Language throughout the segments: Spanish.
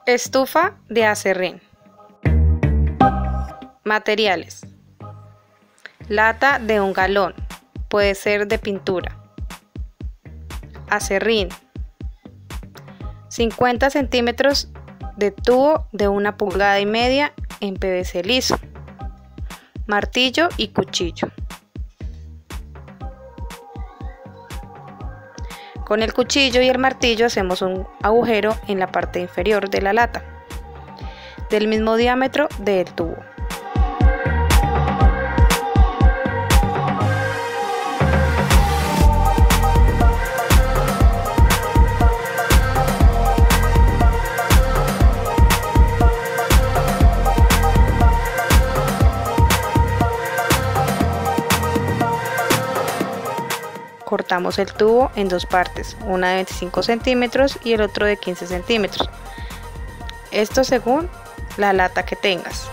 Estufa de aserrín. Materiales: lata de 1 galón, puede ser de pintura. Aserrín. 50 centímetros de tubo de 1,5 pulgadas en PVC liso. Martillo y cuchillo. Con el cuchillo y el martillo hacemos un agujero en la parte inferior de la lata, del mismo diámetro del tubo. Cortamos el tubo en 2 partes, una de 25 centímetros y el otro de 15 centímetros. Esto según la lata que tengas.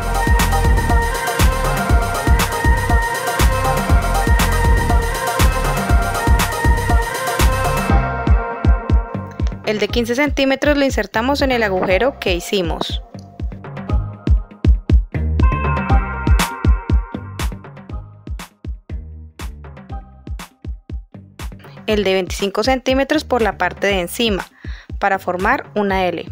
El de 15 centímetros lo insertamos en el agujero que hicimos. El de 25 centímetros por la parte de encima, para formar una L.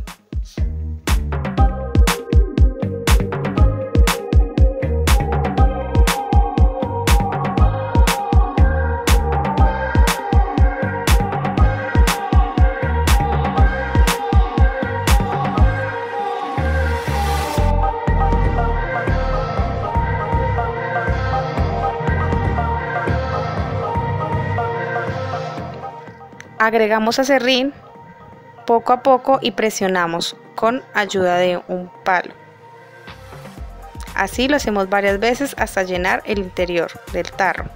Agregamos aserrín poco a poco y presionamos con ayuda de un palo. Así lo hacemos varias veces hasta llenar el interior del tarro.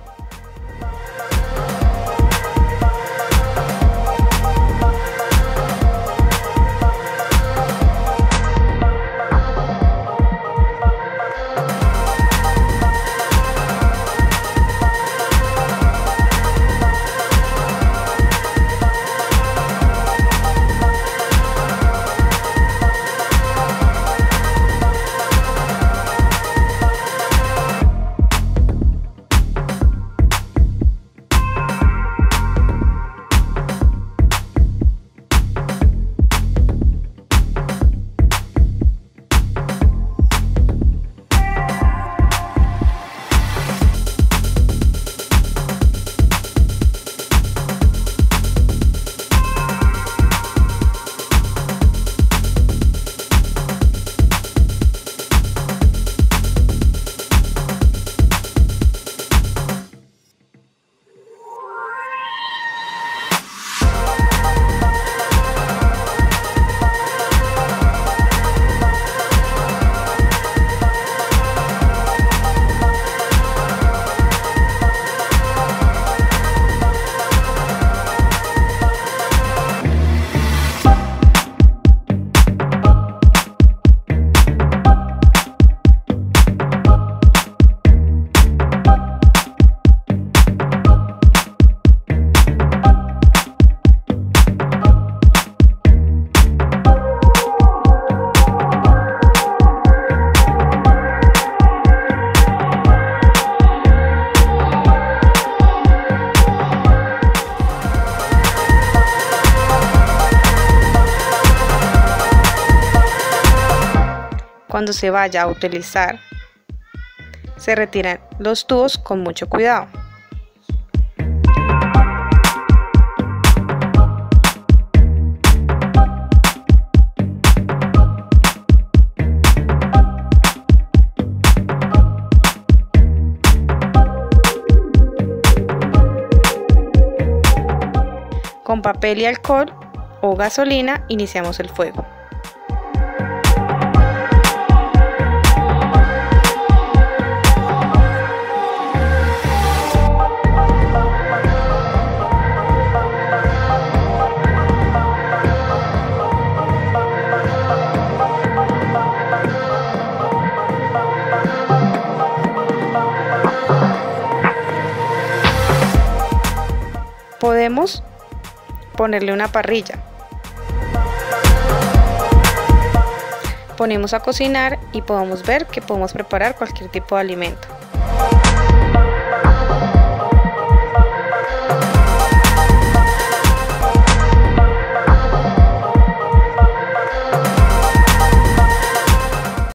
Cuando se vaya a utilizar, se retiran los tubos con mucho cuidado. Con papel y alcohol o gasolina iniciamos el fuego. Podemos ponerle una parrilla. ponemos a cocinar y podemos ver que podemos preparar cualquier tipo de alimento.